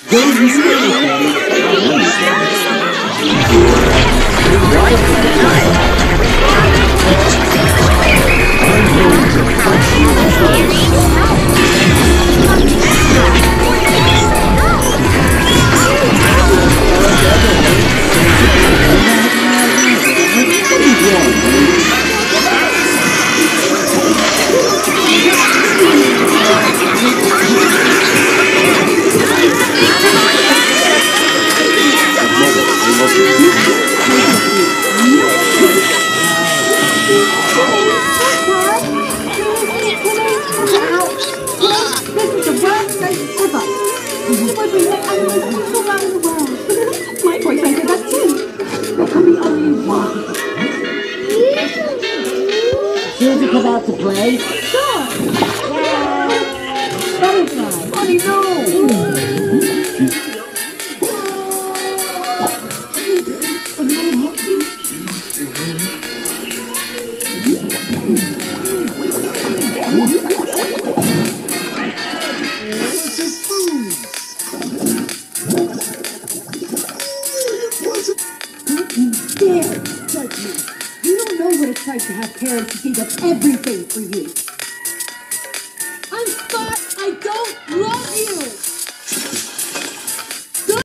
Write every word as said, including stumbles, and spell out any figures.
My boyfriend did that too. I'm the only one. Sure to come out to play? Sure. Butterfly. Honey, no. It's like to have parents who give up everything for you. I'm sorry, I don't love